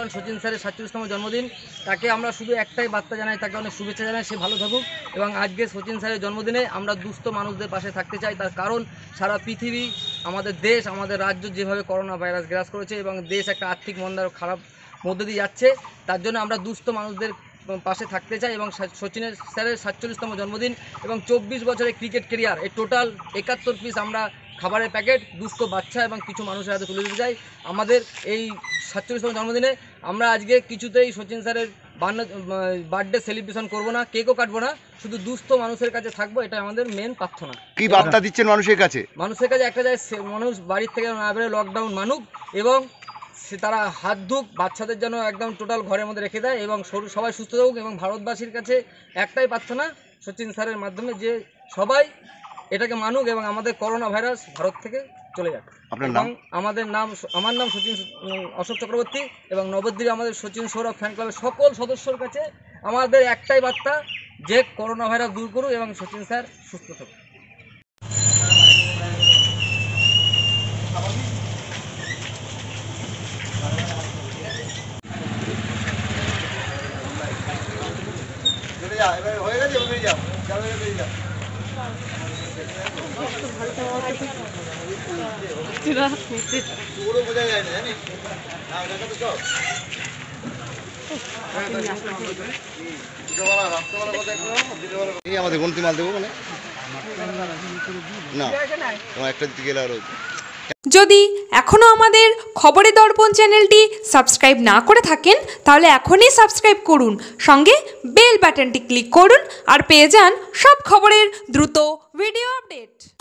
সচিন স্যারের 47তম জন্মদিন। তাকে আমরা শুধু একটাই বার্তা জানাই, তাকে অনেক শুভেচ্ছা জানাই, সে ভালো থাকুক। এবং আজকে সচিন স্যারের জন্মদিনে আমরা দুস্থ মানুষদের পাশে থাকতে চাই। তার কারণ সারা পৃথিবী, আমাদের দেশ, আমাদের রাজ্য যেভাবে করোনা ভাইরাস গ্রাস করেছে এবং দেশ একটা আর্থিক মন্দার খারাপ মধ্যে দিয়ে যাচ্ছে, তার জন্য আমরা দুস্থ মানুষদের পাশে থাকতে চাই। এবং সচিন স্যারের 47তম জন্মদিন এবং 24 বছরের ক্রিকেট কেরিয়ার, এই টোটাল 71 পিস আমরা খাবারের প্যাকেট দুস্থ বাচ্চা এবং কিছু মানুষের হাতে তুলে দিতে চাই। আমাদের এই 47তম জন্মদিনে আমরা আজকে কিছুতেই সচিন স্যারের বার্থডে সেলিব্রেশন করব না, কেকও কাটবো না, শুধু দুস্থ মানুষের কাছে থাকবো, এটা আমাদের মেন প্রার্থনা। কি বার্তা দিচ্ছেন মানুষের কাছে? মানুষের কাছে একটা যায়, মানুষ বাড়ির থেকে না বেরোয়, লকডাউন মানুক এবং তারা হাত ধুক, বাচ্চাদের যেন একদম টোটাল ঘরের মধ্যে রেখে দেয় এবং সবাই সুস্থ থাকুক। এবং ভারতবাসীর কাছে একটাই প্রার্থনা সচিন স্যারের মাধ্যমে যে সবাই এটাকে মানুক এবং আমাদের করোনা ভাইরাস ভারত থেকে চলে যাক। এবং আমার নাম সচিন অশোক চক্রবর্তী এবং নবদ্বীপে আমাদের সচিন সৌরভ ফ্যান ক্লাবের সকল সদস্যর কাছে আমাদের একটাই বার্তা, যে করোনা ভাইরাস দূর করুক এবং সচিন স্যার সুস্থ থাকুক। হয়ে গেছে, বেরিয়ে যাও। আমাদের গন্তি মাল দেবো মানে না, একটা দিতে গেলে আরো। যদি এখনও আমাদের খবরের দর্পণ চ্যানেলটি সাবস্ক্রাইব না করে থাকেন তাহলে এখনই সাবস্ক্রাইব করুন, সঙ্গে বেল বাটনটি ক্লিক করুন আর পেয়ে যান সব খবরের দ্রুত ভিডিও আপডেট।